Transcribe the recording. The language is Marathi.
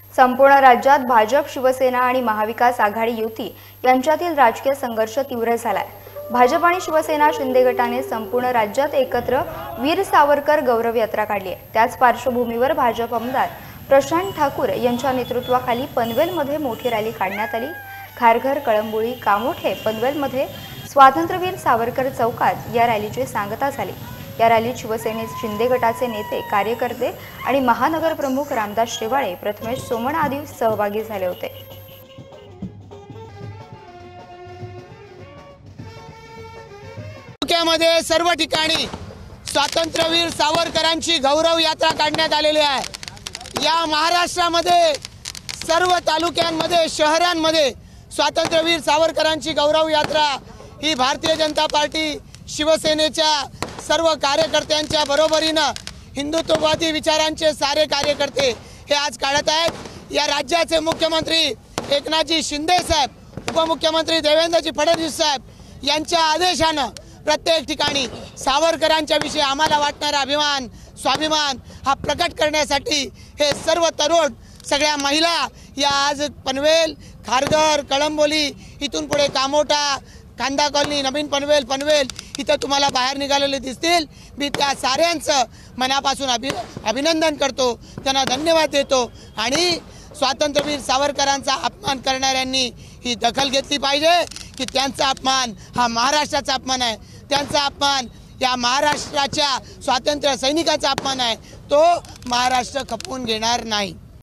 संपूर्ण राज्यात भाजप, शिवसेना आणि महाविकास आघाडी युती यांच्यातील राजकीय संघर्ष तीव्र झालाय। भाजप आणि शिवसेना शिंदे गटाने संपूर्ण राज्यात एकत्र वीर सावरकर गौरव यात्रा काढली आहे। त्याच पार्श्वभूमीवर भाजप आमदार प्रशांत ठाकूर यांच्या नेतृत्वाखाली पनवेलमध्ये मोठी रॅली काढण्यात आली। खारघर, कळंबोली, कामोठे, पनवेलमध्ये स्वातंत्र्यवीर सावरकर चौकात या रॅलीची सांगता झाली। या रॅलीत शिवसेने शिंदे गटाचे नेते, कार्यकर्ते आणि महानगर प्रमुख रामदास शेवाळे, प्रथमेश सोमण आदी सहभागी झाले होते। तालुक्यामध्ये सर्व ठिकाणी स्वातंत्र्यवीर सावरकरांची गौरव यात्रा काढण्यात आलेली आहे। या महाराष्ट्रामध्ये सर्व तालुक्यांमध्ये, शहरांमध्ये स्वातंत्र्यवीर सावरकरांची गौरव यात्रा ही भारतीय जनता पार्टी, शिवसेनेच्या सर्व कार्यकर्त्यांच्या बरोबरीनं हिंदुत्ववादी विचारांचे सारे कार्यकर्ते हे आज काढत आहेत। या राज्याचे मुख्यमंत्री एकनाथजी शिंदे साहेब, उपमुख्यमंत्री देवेंद्रजी फडणवीस साहेब यांच्या आदेशानं प्रत्येक ठिकाणी सावरकरांच्या विषयी आम्हाला वाटणारा अभिमान, स्वाभिमान हा प्रकट करण्यासाठी हे सर्व तरुण, सगळ्या महिला या आज पनवेल, खारघर, कळंबोली, इथून पुढे कामोठा, कांदा कॉलनी, नवीन पनवेल, इथं तुम्हाला बाहेर निघालेले दिसतील। मी त्या साऱ्यांचं मनापासून अभिनंदन करतो, त्यांना धन्यवाद देतो आणि स्वातंत्र्यवीर सावरकरांचा अपमान करणाऱ्यांनी ही दखल घेतली पाहिजे की त्यांचा अपमान हा महाराष्ट्राचा अपमान आहे, त्यांचा अपमान या महाराष्ट्राच्या स्वातंत्र्य सैनिकाचा अपमान आहे, तो महाराष्ट्र खपवून घेणार नाही।